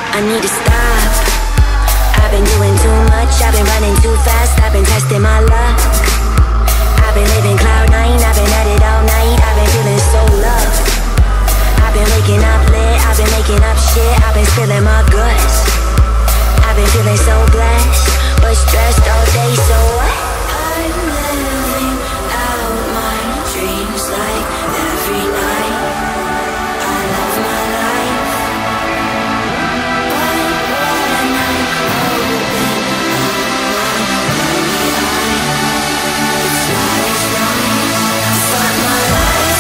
I need to stop. I've been doing too much, I've been running too fast, I've been testing my luck. I've been living cloud nine, I've been at it all night, I've been feeling so loved. I've been waking up lit, I've been making up shit, I've been spilling my guts. I've been feeling so blessed, but stressed all day, so what? I'm living out my dreams like every night. I love my life, but when I'm open up my lonely eye, it's not as nice. Fuck my life.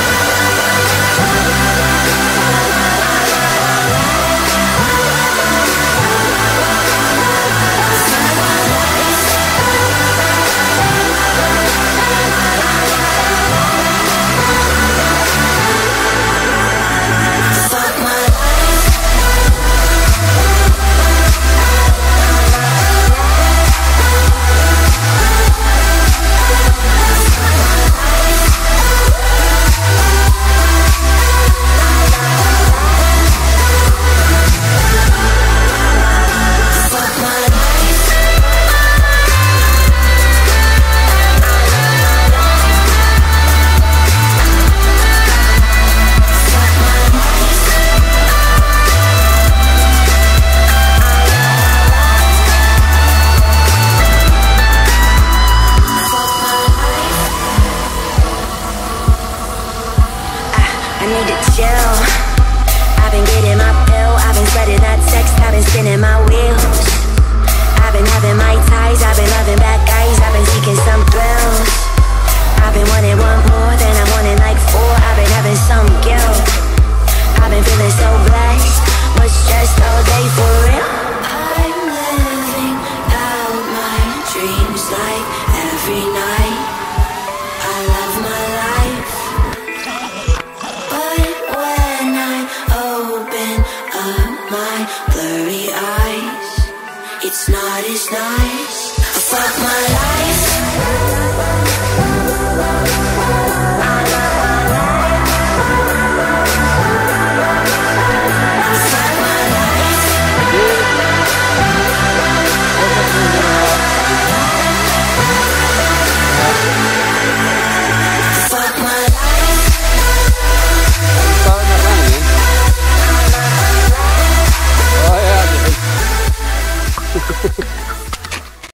I've been getting my pill, I've been spreading that text, I've been spinning my wheels. I've been having my ties, I've been loving bad guys, I've been seeking some thrills. I've been wanting one more than